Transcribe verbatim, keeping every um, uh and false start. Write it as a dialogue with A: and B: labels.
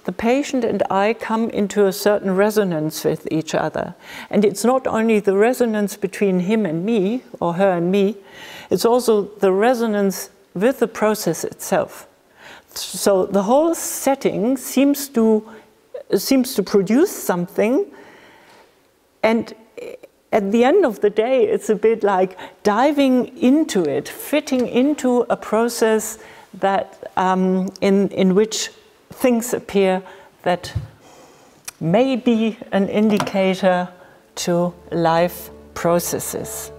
A: the patient and I come into a certain resonance with each other. And it's not only the resonance between him and me, or her and me, it's also the resonance with the process itself. So the whole setting seems to, seems to produce something, and at the end of the day, it's a bit like diving into it, fitting into a process that, um, in, in which things appear that may be an indicator to life processes.